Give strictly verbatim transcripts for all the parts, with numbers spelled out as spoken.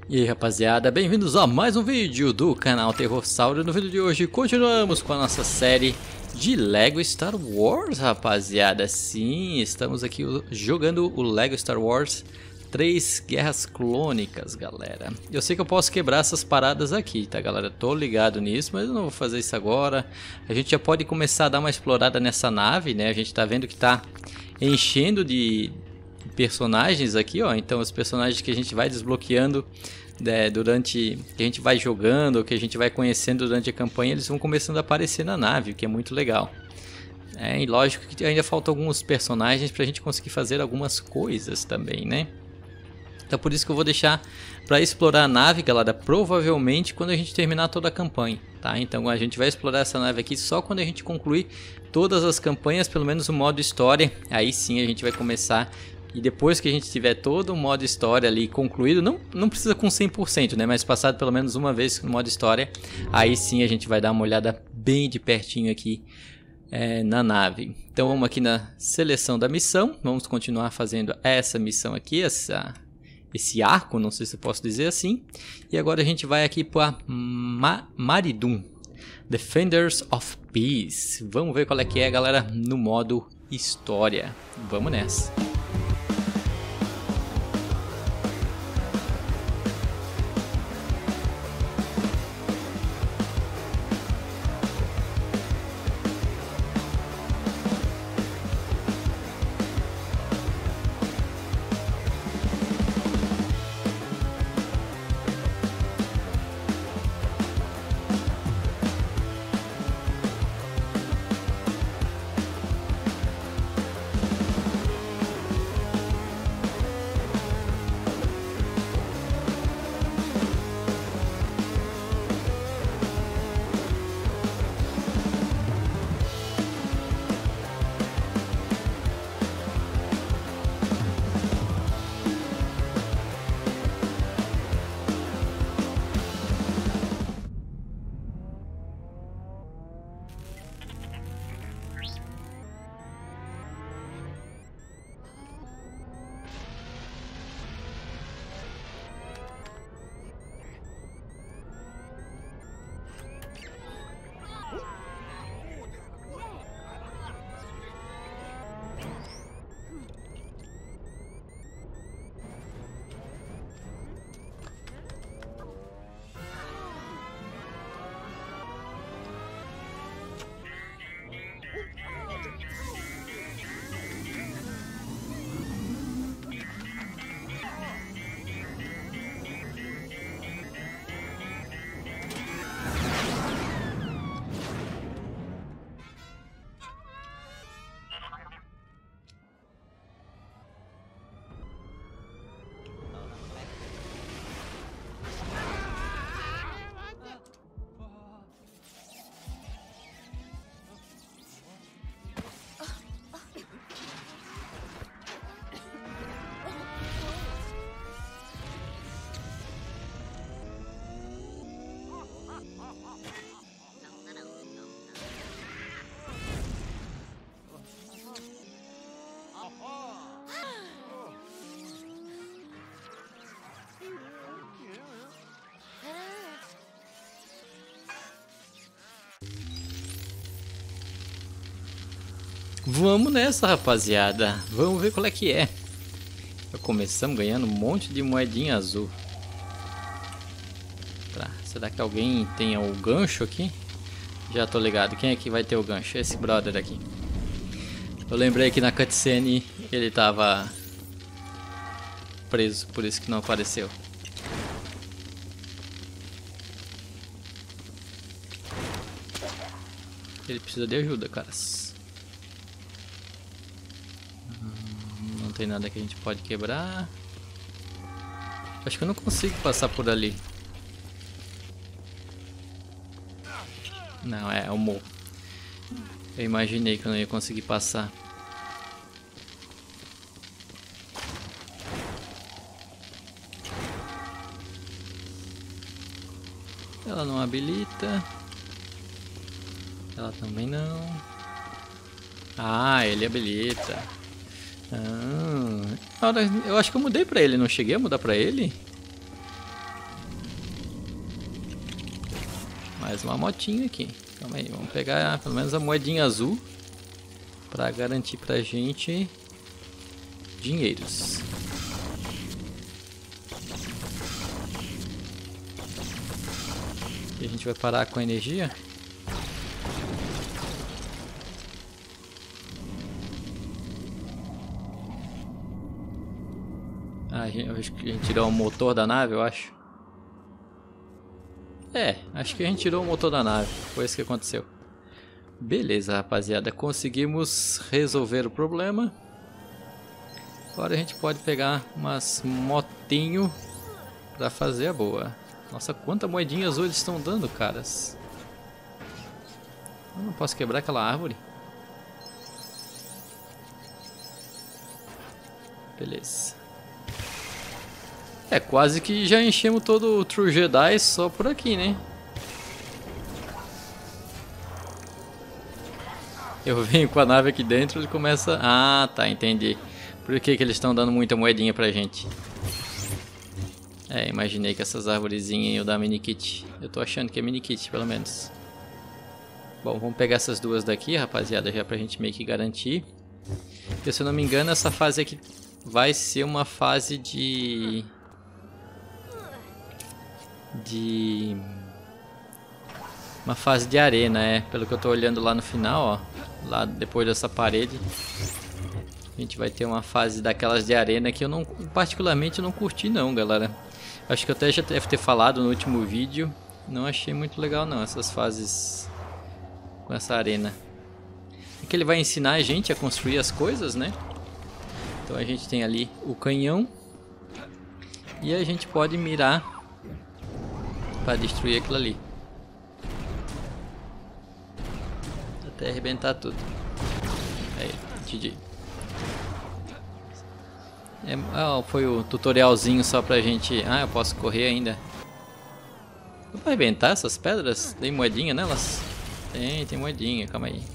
E aí rapaziada, bem-vindos a mais um vídeo do canal Terrorsauro. No vídeo de hoje continuamos com a nossa série de Lego Star Wars, rapaziada. Sim, estamos aqui jogando o Lego Star Wars três Guerras Clônicas, galera. Eu sei que eu posso quebrar essas paradas aqui, tá, galera? Tô ligado nisso, mas eu não vou fazer isso agora. A gente já pode começar a dar uma explorada nessa nave, né? A gente tá vendo que tá enchendo de personagens aqui, ó. Então os personagens que a gente vai desbloqueando né, durante que a gente vai jogando, ou que a gente vai conhecendo durante a campanha, eles vão começando a aparecer na nave, o que é muito legal. É, e lógico que ainda faltam alguns personagens pra gente conseguir fazer algumas coisas também, né? Então por isso que eu vou deixar para explorar a nave, galera, provavelmente quando a gente terminar toda a campanha, tá? Então a gente vai explorar essa nave aqui só quando a gente concluir todas as campanhas, pelo menos o modo história. Aí sim a gente vai começar. E depois que a gente tiver todo o modo história ali concluído, não, não precisa com cem por cento, né? Mas passado pelo menos uma vez no modo história, aí sim a gente vai dar uma olhada bem de pertinho aqui é, na nave. Então vamos aqui na seleção da missão, vamos continuar fazendo essa missão aqui, essa, esse arco, não sei se eu posso dizer assim. E agora a gente vai aqui para Ma Maridun, Defenders of Peace. Vamos ver qual é que é, galera, no modo história. Vamos nessa. Vamos nessa, rapaziada. Vamos ver qual é que é. Já começamos ganhando um monte de moedinha azul. Tá, será que alguém tem o gancho aqui? Já tô ligado. Quem é que vai ter o gancho? Esse brother aqui. Eu lembrei que na cutscene ele tava preso, por isso que não apareceu. Ele precisa de ajuda, caras. Não tem nada que a gente pode quebrar. Acho que eu não consigo passar por ali. Não, é o morro. Eu imaginei que eu não ia conseguir passar. Ela não habilita. Ela também não. Ah, ele habilita. Ah, eu acho que eu mudei pra ele, não cheguei a mudar pra ele? Mais uma motinha aqui. Calma aí, vamos pegar pelo menos a moedinha azul para garantir pra gente dinheiros. E a gente vai parar com a energia. Ah, a gente, acho que a gente tirou o motor da nave, eu acho. É, acho que a gente tirou o motor da nave. Foi isso que aconteceu. Beleza, rapaziada. Conseguimos resolver o problema. Agora a gente pode pegar umas motinho pra fazer a boa. Nossa, quanta moedinha azul eles estão dando, caras. Eu não posso quebrar aquela árvore. Beleza. É, quase que já enchemos todo o True Jedi só por aqui, né? Eu venho com a nave aqui dentro e começa... Ah, tá, entendi. Por que que eles estão dando muita moedinha pra gente? É, imaginei que essas arvorezinhas iam dar mini kit. Eu tô achando que é mini kit, pelo menos. Bom, vamos pegar essas duas daqui, rapaziada, já pra gente meio que garantir. Porque, se eu não me engano, essa fase aqui vai ser uma fase de... De... Uma fase de arena, é. Pelo que eu tô olhando lá no final, ó. Lá depois dessa parede. A gente vai ter uma fase daquelas de arena que eu não... Particularmente eu não curti não, galera. Acho que eu até já deve ter falado no último vídeo. Não achei muito legal não, essas fases com essa arena. Aqui ele vai ensinar a gente a construir as coisas, né? Então a gente tem ali o canhão. E a gente pode mirar para destruir aquilo ali. Até arrebentar tudo. Aí, G G. É, oh, foi o tutorialzinho só pra gente... Ah, eu posso correr ainda. Dá pra arrebentar essas pedras? Tem moedinha nelas? Tem, tem moedinha, calma aí.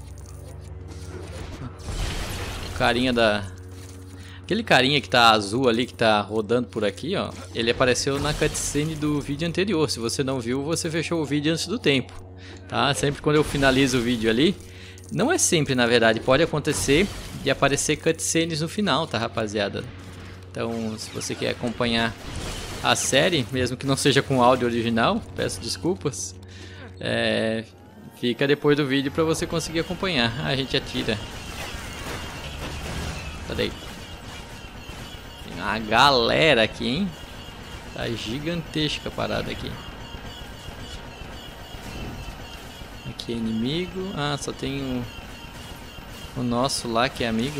O carinha da... Aquele carinha que tá azul ali, que tá rodando por aqui, ó. Ele apareceu na cutscene do vídeo anterior. Se você não viu, você fechou o vídeo antes do tempo. Tá? Sempre quando eu finalizo o vídeo ali... Não é sempre, na verdade. Pode acontecer de aparecer cutscenes no final, tá, rapaziada? Então, se você quer acompanhar a série, mesmo que não seja com áudio original, peço desculpas, é, fica depois do vídeo para você conseguir acompanhar. Ah, a gente atira. Cadê? Tem uma galera aqui, hein? Tá gigantesca a parada aqui. Aqui é inimigo. Ah, só tem o, o nosso lá que é amigo.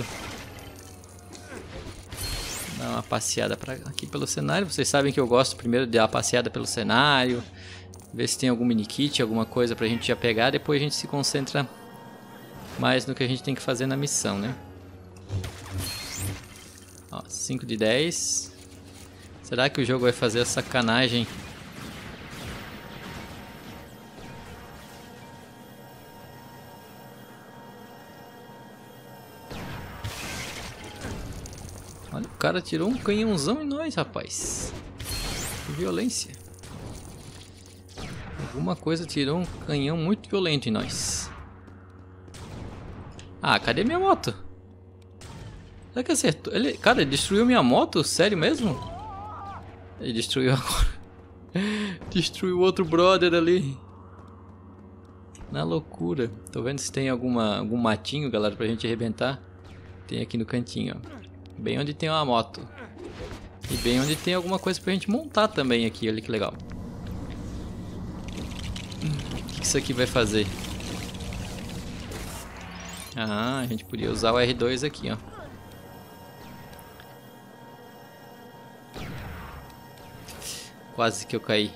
Dar uma passeada pra, aqui pelo cenário. Vocês sabem que eu gosto primeiro de dar uma passeada pelo cenário, ver se tem algum mini kit, alguma coisa pra gente já pegar. Depois a gente se concentra mais no que a gente tem que fazer na missão, né? Ó, cinco de dez. Será que o jogo vai fazer a sacanagem? Olha, o cara tirou um canhãozão em nós, rapaz. Que violência. Alguma coisa tirou um canhão muito violento em nós. Ah, cadê minha moto? Será que acertou? Ele, cara, ele destruiu minha moto? Sério mesmo? Ele destruiu agora. Destruiu outro brother ali. Na loucura. Tô vendo se tem alguma, algum matinho, galera, pra gente arrebentar. Tem aqui no cantinho, ó. Bem onde tem uma moto. E bem onde tem alguma coisa pra gente montar também aqui. Olha que legal. O que isso aqui vai fazer? Ah, a gente podia usar o R dois aqui, ó. Quase que eu caí.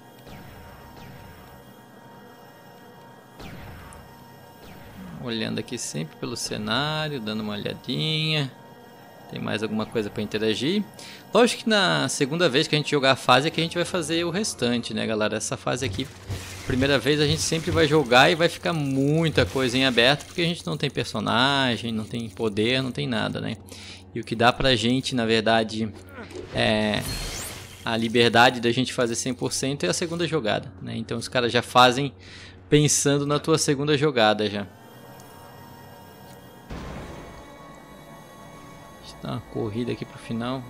Olhando aqui sempre pelo cenário, dando uma olhadinha. Tem mais alguma coisa para interagir. Lógico que na segunda vez que a gente jogar a fase é que a gente vai fazer o restante, né, galera? Essa fase aqui, primeira vez a gente sempre vai jogar e vai ficar muita coisa em aberto, porque a gente não tem personagem, não tem poder, não tem nada, né? E o que dá pra gente, na verdade, é a liberdade da gente fazer cem por cento é a segunda jogada, né? Então os caras já fazem pensando na tua segunda jogada já. Deixa eu dar uma corrida aqui pro final.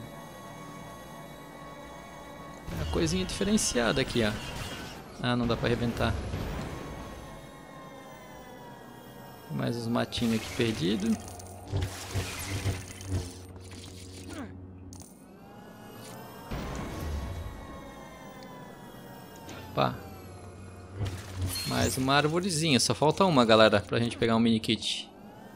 Uma coisinha diferenciada aqui, ó. Ah, não dá pra arrebentar. Mais uns matinhos aqui perdidos. Opa. Mais uma arvorezinha. Só falta uma, galera, pra gente pegar um mini kit.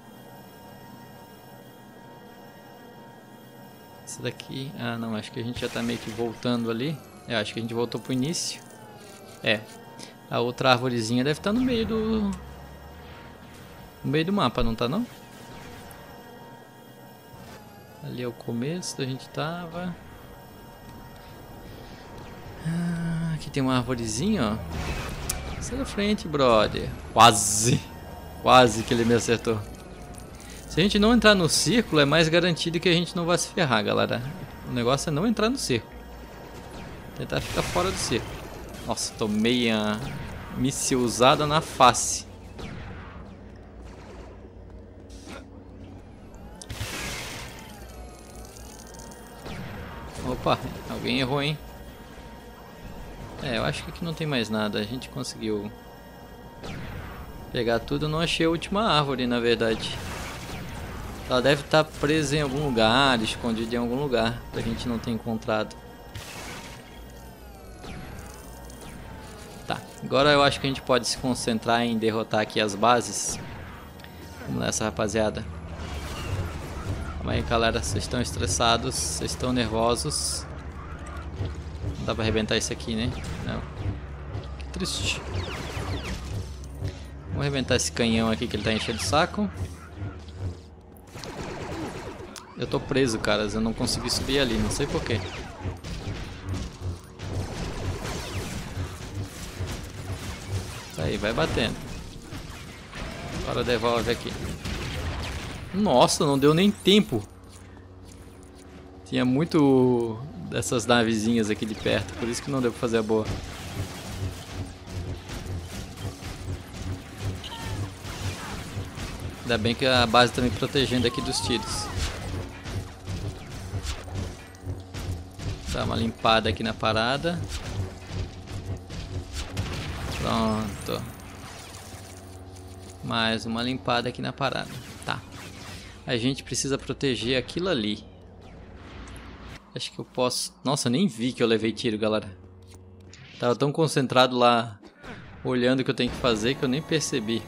Essa daqui... Ah, não. Acho que a gente já tá meio que voltando ali. É, acho que a gente voltou pro início. É. A outra arvorezinha deve estar no meio do... No meio do mapa, não tá não? Ali é o começo da gente tava... Ah, aqui tem uma arvorezinha, ó. Sai da frente, brother. Quase. Quase que ele me acertou. Se a gente não entrar no círculo, é mais garantido que a gente não vai se ferrar, galera. O negócio é não entrar no círculo. Tentar ficar fora do círculo. Nossa, tomei a míssil usada na face. Opa, alguém errou, hein? É, eu acho que aqui não tem mais nada. A gente conseguiu pegar tudo. Eu não achei a última árvore, na verdade. Ela deve estar presa em algum lugar, escondida em algum lugar, que a gente não tem encontrado. Tá, agora eu acho que a gente pode se concentrar em derrotar aqui as bases. Vamos nessa, rapaziada. Calma aí, galera, vocês estão estressados, vocês estão nervosos. Não dá pra arrebentar isso aqui, né? Não. Que triste. Vamos arrebentar esse canhão aqui que ele tá enchendo o saco. Eu tô preso, caras, eu não consegui subir ali, não sei porquê. Tá aí, vai batendo. Agora devolve aqui. Nossa, não deu nem tempo. Tinha muito dessas navezinhas aqui de perto, por isso que não deu pra fazer a boa. Ainda bem que a base tá me protegendo aqui dos tiros. Dá uma limpada aqui na parada. Pronto. Mais uma limpada aqui na parada. Tá. A gente precisa proteger aquilo ali. Acho que eu posso... Nossa, nem vi que eu levei tiro, galera. Tava tão concentrado lá, olhando o que eu tenho que fazer, que eu nem percebi.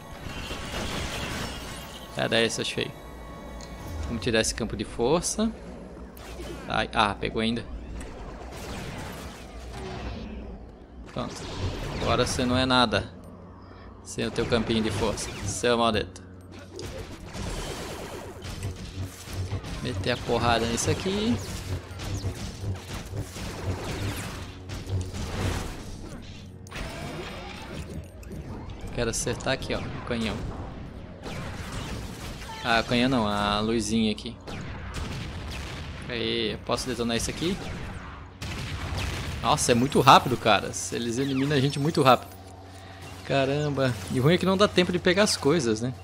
Era esse, achei. Vamos tirar esse campo de força. Ai, ah, pegou ainda. Pronto. Agora você não é nada sem o teu campinho de força, seu maldito. Meter a porrada nisso aqui. Quero acertar aqui, ó, o canhão. Ah, o canhão não, a luzinha aqui. Aí, posso detonar isso aqui? Nossa, é muito rápido, cara. Eles eliminam a gente muito rápido. Caramba. E o ruim é que não dá tempo de pegar as coisas, né?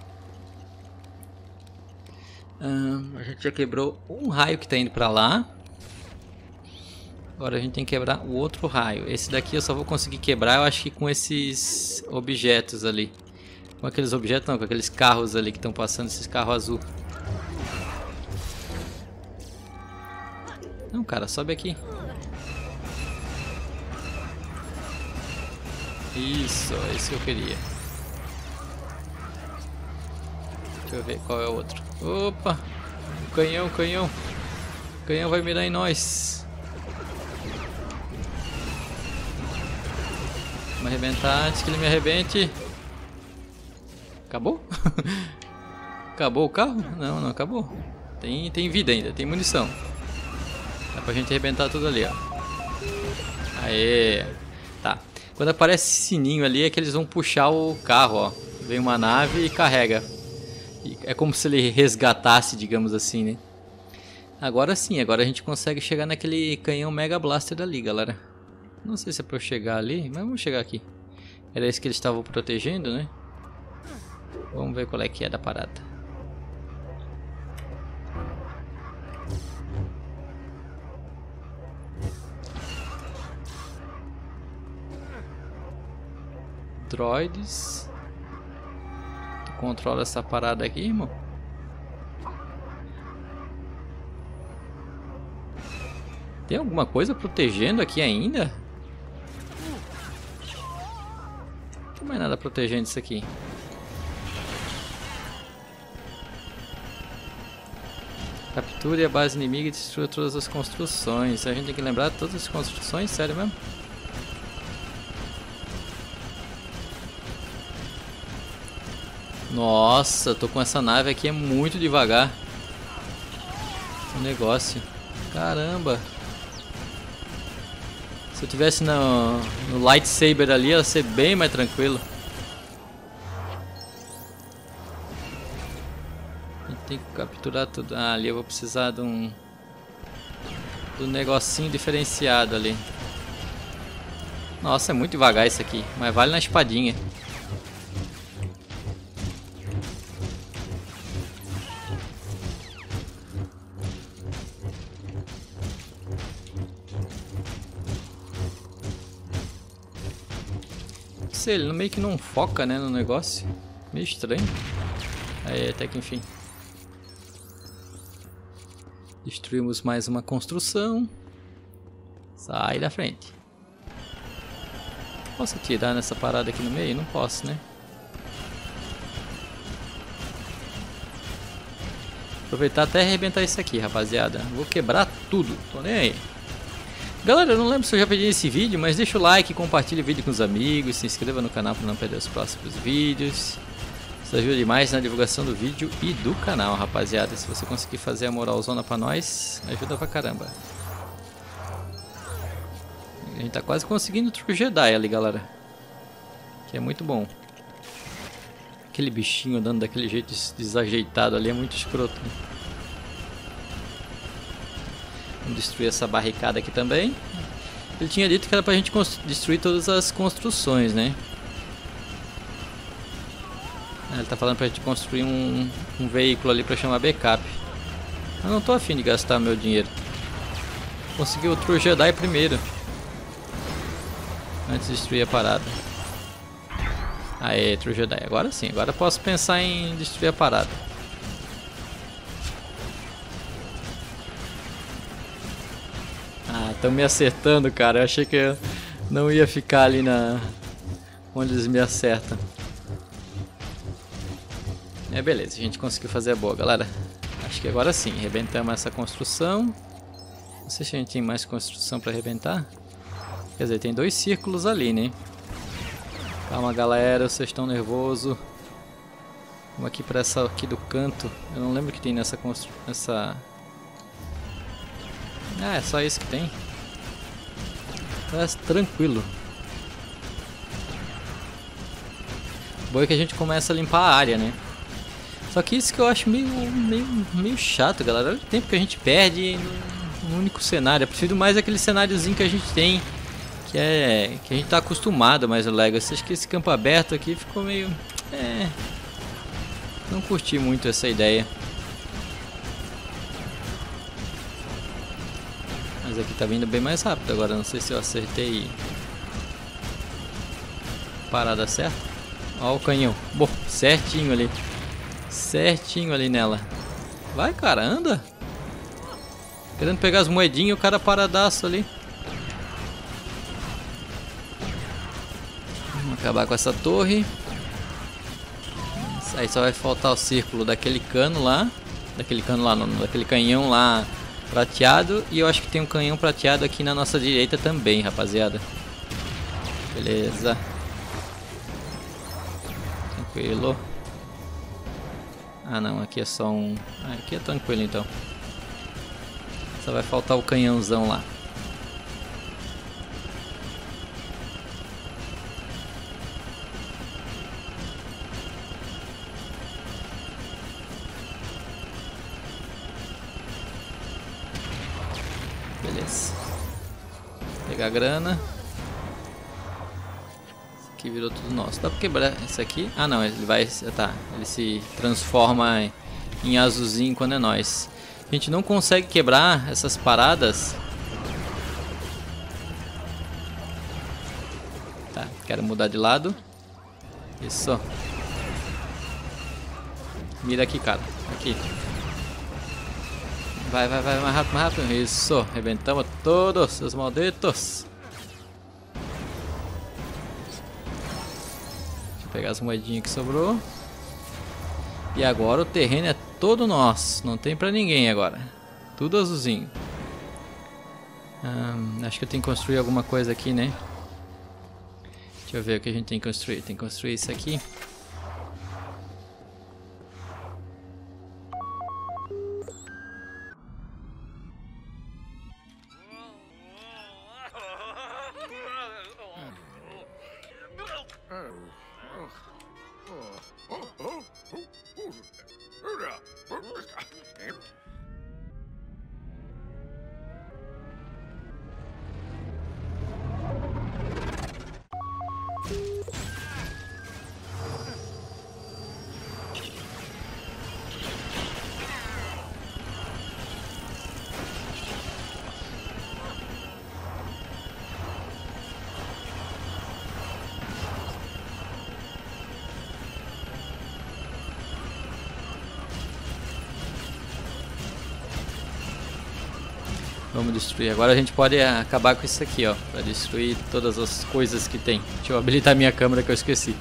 Hum, a gente já quebrou um raio que tá indo pra lá. Agora a gente tem que quebrar o outro raio. Esse daqui eu só vou conseguir quebrar, eu acho que com esses objetos ali. Com aqueles objetos não, com aqueles carros ali que estão passando, esses carros azul. Não, cara, sobe aqui. Isso, é isso que eu queria. Deixa eu ver qual é o outro. Opa! Canhão, canhão. O canhão vai mirar em nós. Vamos arrebentar antes que ele me arrebente. Acabou? Acabou o carro? Não, não acabou. Tem, tem vida ainda, tem munição. Dá pra gente arrebentar tudo ali, ó. Aê! Tá. Quando aparece esse sininho ali é que eles vão puxar o carro, ó. Vem uma nave e carrega. É como se ele resgatasse, digamos assim, né? Agora sim, agora a gente consegue chegar naquele canhão Mega Blaster ali, galera. Não sei se é pra eu chegar ali, mas vamos chegar aqui. Era esse que eles estavam protegendo, né? Vamos ver qual é que é da parada. Droids. Tu controla essa parada aqui, irmão? Tem alguma coisa protegendo aqui ainda? Não tem mais nada protegendo isso aqui. Capture a base inimiga e destrua todas as construções. A gente tem que lembrar de todas as construções? Sério mesmo? Nossa, tô com essa nave aqui, é muito devagar o negócio. Caramba. Se eu tivesse no, no lightsaber ali, ia ser bem mais tranquilo. A gente tem que capturar tudo. Ah, ali eu vou precisar de um... de um negocinho diferenciado ali. Nossa, é muito devagar isso aqui. Mas vale na espadinha. Ele meio que não foca, né, no negócio. Meio estranho. Aí, até que enfim. Destruímos mais uma construção. Sai da frente. Posso atirar nessa parada aqui no meio? Não posso, né? Aproveitar até arrebentar isso aqui, rapaziada. Vou quebrar tudo. Tô nem aí. Galera, eu não lembro se eu já pedi esse vídeo, mas deixa o like, compartilha o vídeo com os amigos, se inscreva no canal para não perder os próximos vídeos. Isso ajuda demais na divulgação do vídeo e do canal, rapaziada. Se você conseguir fazer a moralzona pra nós, ajuda pra caramba. A gente tá quase conseguindo o True Jedi ali, galera. Que é muito bom. Aquele bichinho andando daquele jeito desajeitado ali é muito escroto, né? Vamos destruir essa barricada aqui também. Ele tinha dito que era pra gente destruir todas as construções, né? Ele tá falando pra gente construir um, um veículo ali pra chamar backup. Eu não tô afim de gastar meu dinheiro. Consegui o True Jedi primeiro, antes de destruir a parada. Aê, True Jedi. Agora sim, agora posso pensar em destruir a parada. Ah, estão me acertando, cara. Eu achei que eu não ia ficar ali na... onde eles me acertam. É, beleza. A gente conseguiu fazer a boa, galera. Acho que agora sim. Arrebentamos essa construção. Não sei se a gente tem mais construção para arrebentar. Quer dizer, tem dois círculos ali, né? Calma, galera. Vocês estão nervosos. Vamos aqui para essa aqui do canto. Eu não lembro o que tem nessa construção. Nessa... Ah, é só isso que tem. Parece tranquilo. Boa é que a gente começa a limpar a área, né? Só que isso que eu acho meio, meio, meio chato, galera. Olha o tempo que a gente perde no único cenário. Eu prefiro mais aquele cenáriozinho que a gente tem, que é que a gente tá acostumado mais no Legacy. Acho que esse campo aberto aqui ficou meio... É... Não curti muito essa ideia. Mas aqui tá vindo bem mais rápido agora. Não sei se eu acertei parada certa. Ó o canhão. Bom, certinho ali. Certinho ali nela. Vai, cara, anda. Querendo pegar as moedinhas, o cara paradaço ali. Vamos acabar com essa torre. Aí só vai faltar o círculo daquele cano lá. Daquele cano lá, não, daquele canhão lá prateado. E eu acho que tem um canhão prateado aqui na nossa direita também, rapaziada. Beleza. Tranquilo. Ah não, aqui é só um... Ah, aqui é tranquilo então. Só vai faltar o canhãozão lá. pegar a grana. Esse aqui virou tudo nosso. Dá pra quebrar esse aqui? Ah não, ele vai... Tá, ele se transforma em azulzinho quando é nós. A gente não consegue quebrar essas paradas. Tá, quero mudar de lado. Isso. Mira aqui, cara. Aqui. Vai, vai, vai, mais rápido, mais rápido. Isso. Arrebentamos todos, seus malditos. Deixa eu pegar as moedinhas que sobrou. E agora o terreno é todo nosso. Não tem pra ninguém agora. Tudo azulzinho. Hum, acho que eu tenho que construir alguma coisa aqui, né? Deixa eu ver o que a gente tem que construir. Tem que construir isso aqui. Vamos destruir. Agora a gente pode acabar com isso aqui, ó. Pra destruir todas as coisas que tem. Deixa eu habilitar minha câmera que eu esqueci.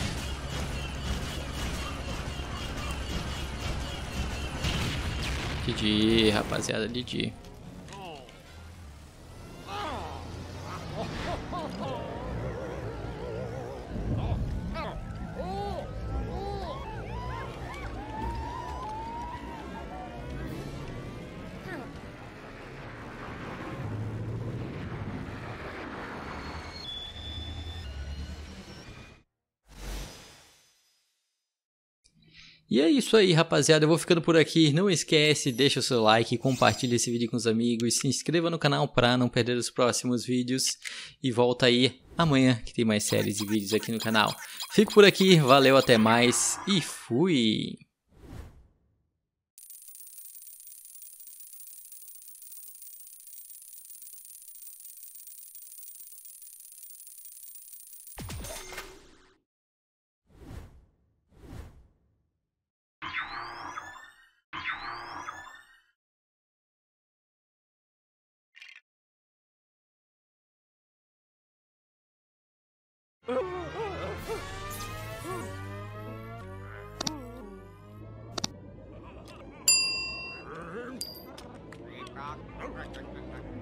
D D, rapaziada, D D. E é isso aí, rapaziada, eu vou ficando por aqui. Não esquece, deixa o seu like, compartilha esse vídeo com os amigos, se inscreva no canal para não perder os próximos vídeos. E volta aí amanhã que tem mais séries e vídeos aqui no canal. Fico por aqui, valeu, até mais e fui! Thank you.